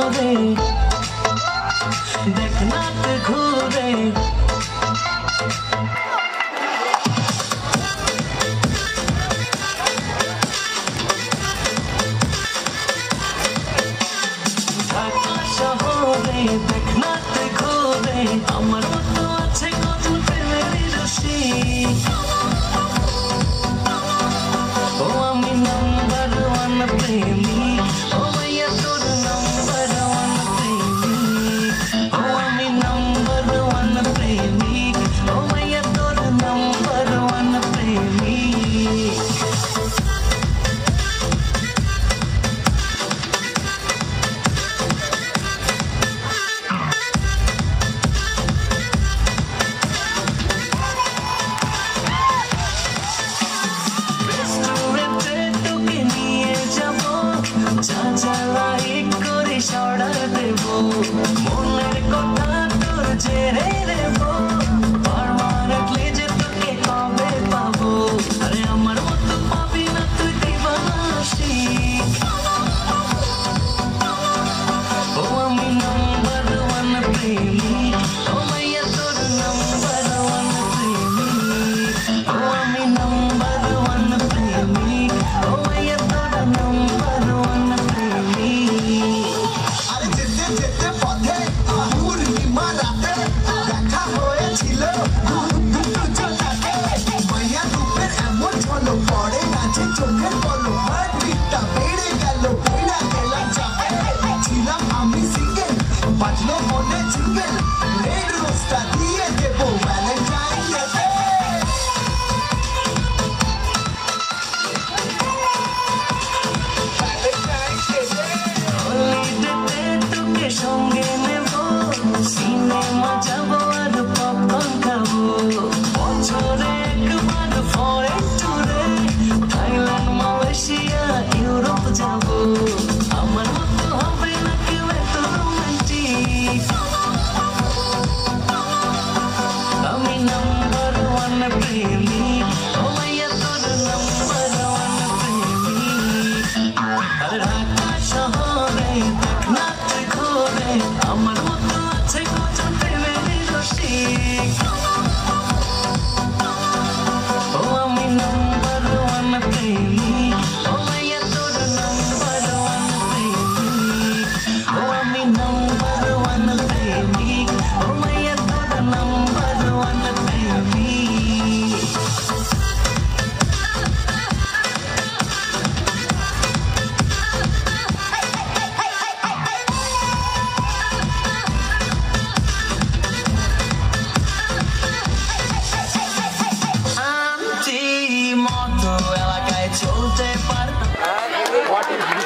শহরে দেখনা তে ঘুরে ঢাকা শহরে দেখনা তে ঘুরে আমার মতো আছে কত প্রেমের রসিক ও আমি নাম্বার ওয়ান প্রেমিক ও ভাইয়া তোর নাম্বার ওয়ান প্রেমিক ও আমি নাম্বার ওয়ান প্রেমিক ও ভাইয়া তোর নাম্বার ওয়ান প্রেমিক মনের কথা তোর জেনে নেব পারমানেন্টলি যে তোকে কবে পাবো আরে আমার মতো পাবি না তুই দিবাসী ও আমি নাম্বার ওয়ান প্রেমিক ও মাইয়া তোর নাম্বার ওয়ান প্রেমিক ও আমি নাম্বার ওয়ান প্রেমিক ও মাইয়া তোর নাম্বার ওয়ান প্রেমিক যেতে পথে পূর্ণিমা রাতে দেখা হয়েছিল মাইয়া রূপের এমন ঝলক পড়ে নাচে চোখের পলক হার্টবিটটা বেড়ে গেল বইলা গেলাম চাপে ছিলাম আমি সিঙ্গেল বাজলো মনে জিঙ্গেল রেড রোজটা দিয়ে দেবো ভ্যালেন্টাইন ডে সঙ্গে নেব সিনেমা যাব আর পপকর্ন খাবো বছরে একবার ফরেন ট্যুরে থাইল্যান্ড মালয়েশিয়া ইউরোপ যাব আমার মতো হবে না কেউ এত রোমান্টিক আমি নাম্বার ওয়ান প্রেমিক ও মাইয়া তোর নাম্বার ওয়ান প্রেমিক আর ঢাকা শহরে দেখনা তে ঘুরে আমার মতো আছে কজন প্রেমের রসিক ও আমি নাম্বার ওয়ান প্রেমিক ও মাইয়া তোর নাম্বার ওয়ান প্রেমিক ও আমি নাম্বার ওয়ান প্রেমিক ও মাইয়া তোর নাম্বার ওয়ান প্রেমিক মতো এলাকায় চলতে পারতাম